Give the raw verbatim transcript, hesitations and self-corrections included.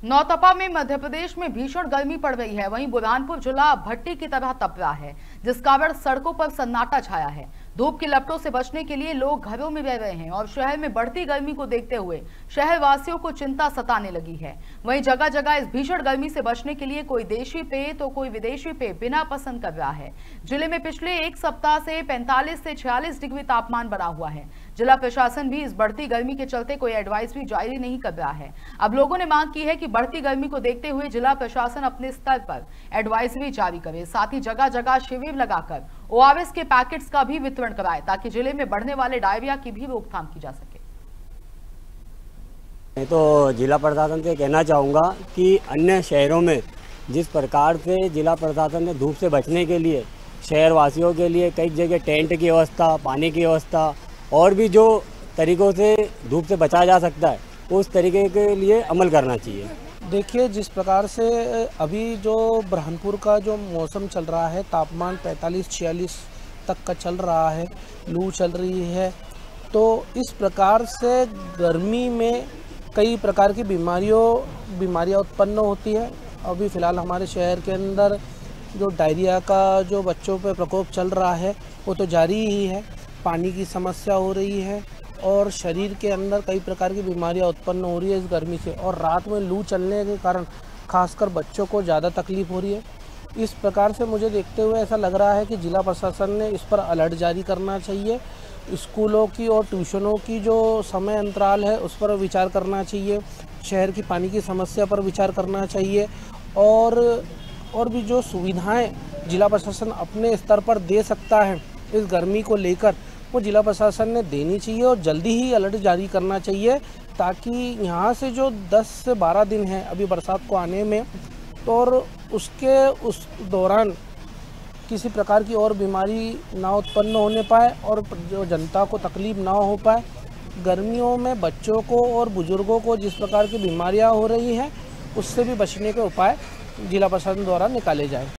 नौतपा में मध्य प्रदेश में भीषण गर्मी पड़ रही है। वहीं बुरहानपुर जिला भट्टी की तरह तप रहा है, जिस कारण सड़कों पर सन्नाटा छाया है। धूप की लपटों से बचने के लिए लोग घरों में रह रहे हैं और शहर में बढ़ती गर्मी को देखते हुए शहर वासियों को चिंता सताने लगी है। वहीं जगह जगह इस भीषण गर्मी से बचने के लिए कोई देशी पेय तो कोई विदेशी पेय बिना पसंद कर रहा है। जिले में पिछले एक सप्ताह से पैंतालीस से छियालीस डिग्री तापमान बना हुआ है। जिला प्रशासन भी इस बढ़ती गर्मी के चलते कोई एडवाइजरी जारी नहीं कर रहा है। अब लोगों ने मांग की है कि बढ़ती गर्मी को देखते हुए जिला प्रशासन अपने स्तर पर एडवाइजरी जारी करे, साथ ही जगह जगह शिविर लगाकर ओआरएस के पैकेट्स का भी वितरण कराए, ताकि जिले में बढ़ने वाले डायरिया की भी रोकथाम की जा सके। मैं तो जिला प्रशासन से कहना चाहूँगा कि अन्य शहरों में जिस प्रकार से जिला प्रशासन ने धूप से बचने के लिए शहरवासियों के लिए कई जगह टेंट की व्यवस्था, पानी की व्यवस्था और भी जो तरीकों से धूप से बचा जा सकता है, उस तरीके के लिए अमल करना चाहिए। देखिए, जिस प्रकार से अभी जो बुरहानपुर का जो मौसम चल रहा है, तापमान पैंतालीस छियालीस तक का चल रहा है, लू चल रही है, तो इस प्रकार से गर्मी में कई प्रकार की बीमारियों बीमारियां उत्पन्न होती है। अभी फ़िलहाल हमारे शहर के अंदर जो डायरिया का जो बच्चों पे प्रकोप चल रहा है वो तो जारी ही है। पानी की समस्या हो रही है और शरीर के अंदर कई प्रकार की बीमारियां उत्पन्न हो रही है इस गर्मी से, और रात में लू चलने के कारण खासकर बच्चों को ज़्यादा तकलीफ हो रही है। इस प्रकार से मुझे देखते हुए ऐसा लग रहा है कि जिला प्रशासन ने इस पर अलर्ट जारी करना चाहिए। स्कूलों की और ट्यूशनों की जो समय अंतराल है उस पर विचार करना चाहिए। शहर की पानी की समस्या पर विचार करना चाहिए और और भी जो सुविधाएं जिला प्रशासन अपने स्तर पर दे सकता है इस गर्मी को लेकर, वो जिला प्रशासन ने देनी चाहिए और जल्दी ही अलर्ट जारी करना चाहिए, ताकि यहाँ से जो दस से बारह दिन है अभी बरसात को आने में, तो और उसके उस दौरान किसी प्रकार की और बीमारी ना उत्पन्न होने पाए और जो जनता को तकलीफ ना हो पाए। गर्मियों में बच्चों को और बुजुर्गों को जिस प्रकार की बीमारियाँ हो रही हैं, उससे भी बचने के उपाय जिला प्रशासन द्वारा निकाले जाए।